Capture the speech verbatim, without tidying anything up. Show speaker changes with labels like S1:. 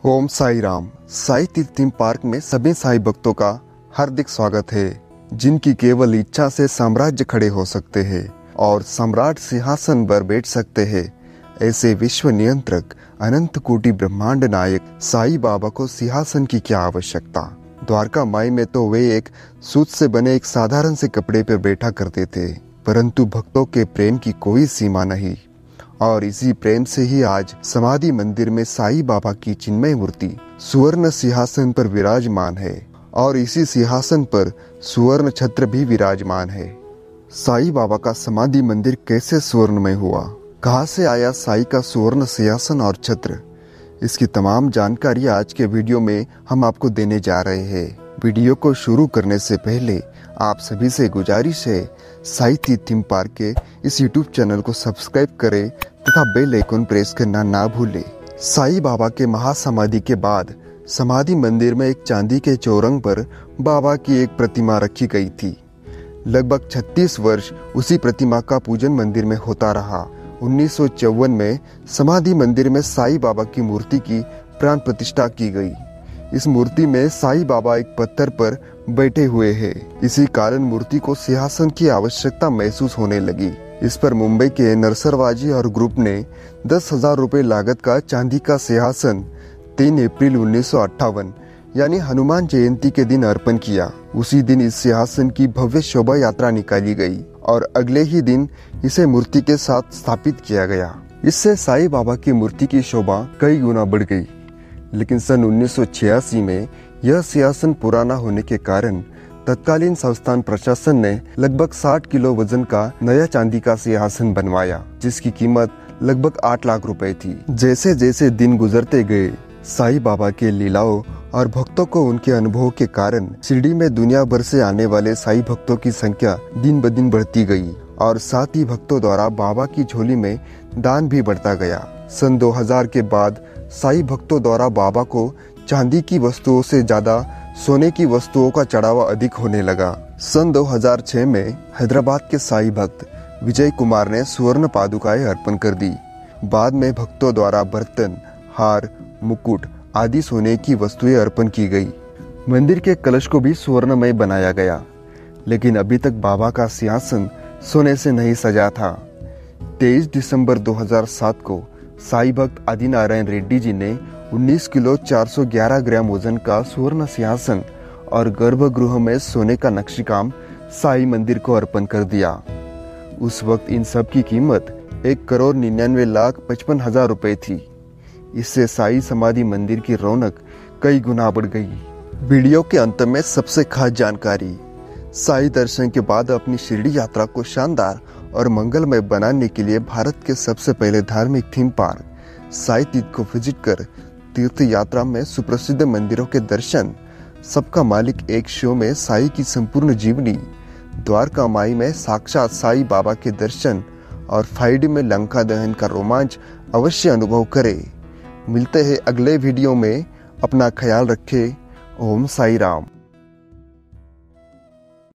S1: ओम साई राम। साई तीर्थ theme park में सभी साई भक्तों का हार्दिक स्वागत है, जिनकी केवल इच्छा से साम्राज्य खड़े हो सकते हैं और सम्राट सिंहासन पर बैठ सकते हैं। ऐसे विश्व नियंत्रक अनंत कोटि ब्रह्मांड नायक साई बाबा को सिंहासन की क्या आवश्यकता। द्वारका माई में तो वे एक सूत से बने एक साधारण से कपड़े पर बैठा करते थे, परंतु भक्तों के प्रेम की कोई सीमा नहीं। और इसी प्रेम से ही आज समाधि मंदिर में साई बाबा की चिन्मय मूर्ति सुवर्ण सिंहासन पर विराजमान है और इसी सिंहासन पर सुवर्ण छत्र भी विराजमान है। साई बाबा का समाधि मंदिर कैसे स्वर्णमय हुआ, कहां से आया साई का सुवर्ण सिंहासन और छत्र, इसकी तमाम जानकारी आज के वीडियो में हम आपको देने जा रहे हैं। वीडियो को शुरू करने से पहले आप सभी से गुजारिश है, साई तीर्थ थीम पार्क के इस यूट्यूब चैनल को सब्सक्राइब करें तथा बेल आइकन प्रेस करना ना भूलें। साई बाबा के महासमाधि के बाद समाधि मंदिर में एक चांदी के चौरंग पर बाबा की एक प्रतिमा रखी गई थी। लगभग छत्तीस वर्ष उसी प्रतिमा का पूजन मंदिर में होता रहा। उन्नीस सौ चौवन में समाधि मंदिर में साई बाबा की मूर्ति की प्राण प्रतिष्ठा की गई। इस मूर्ति में साई बाबा एक पत्थर पर बैठे हुए हैं। इसी कारण मूर्ति को सिंहासन की आवश्यकता महसूस होने लगी। इस पर मुंबई के नरसरवाजी और ग्रुप ने दस हजार रुपए लागत का चांदी का सिंहासन तीन अप्रैल उन्नीस सौ अट्ठावन यानी हनुमान जयंती के दिन अर्पण किया। उसी दिन इस सिंहासन की भव्य शोभा यात्रा निकाली गई और अगले ही दिन इसे मूर्ति के साथ स्थापित किया गया। इससे साई बाबा की मूर्ति की शोभा कई गुना बढ़ गई। लेकिन सन उन्नीस सौ छियासी में यह सिंहासन पुराना होने के कारण तत्कालीन संस्थान प्रशासन ने लगभग साठ किलो वजन का नया चांदी का सिंहासन बनवाया, जिसकी कीमत लगभग आठ लाख रुपए थी। जैसे जैसे दिन गुजरते गए, साई बाबा के लीलाओं और भक्तों को उनके अनुभव के कारण शिरडी में दुनिया भर से आने वाले साई भक्तों की संख्या दिन ब दिन बढ़ती गई और साथ ही भक्तों द्वारा बाबा की झोली में दान भी बढ़ता गया। सन दो हजार के बाद साई भक्तों द्वारा बाबा को चांदी की वस्तुओं से ज्यादा सोने की वस्तुओं का चढ़ावा अधिक होने लगा। सन दो हजार छह में हैदराबाद के साई भक्त विजय कुमार ने सुवर्ण पादुकाएं अर्पण कर दी। बाद में भक्तों द्वारा बर्तन, हार, मुकुट आदि सोने की वस्तुएं अर्पण की गई। मंदिर के कलश को भी स्वर्णमय बनाया गया, लेकिन अभी तक बाबा का सिंहासन सोने से नहीं सजा था। तेईस दिसंबर दो हजार सात को साई भक्त आदिनारायण रेड्डी जी ने उन्नीस किलो चार सौ ग्यारह ग्राम वजन का सुवर्ण सिंहासन और गर्भगृह में सोने का नक्शीकाम साई मंदिर को अर्पण कर दिया। उस वक्त इन सब की कीमत एक करोड़ निन्यानवे लाख पचपन हजार रुपए थी। इससे साई समाधि मंदिर की रौनक कई गुना बढ़ गई। वीडियो के अंत में सबसे खास जानकारी। साई दर्शन के बाद अपनी शिरडी यात्रा को शानदार और मंगलमय बनाने के लिए भारत के सबसे पहले धार्मिक थीम पार्क साई तीर्थ को विजिट कर तीर्थ यात्रा में सुप्रसिद्ध मंदिरों के दर्शन, सबका मालिक एक शो में साई की संपूर्ण जीवनी, द्वारका माई में साक्षात साई बाबा के दर्शन और फाइव डी में लंका दहन का रोमांच अवश्य अनुभव करें। मिलते हैं अगले वीडियो में। अपना ख्याल रखें। ओम साई राम।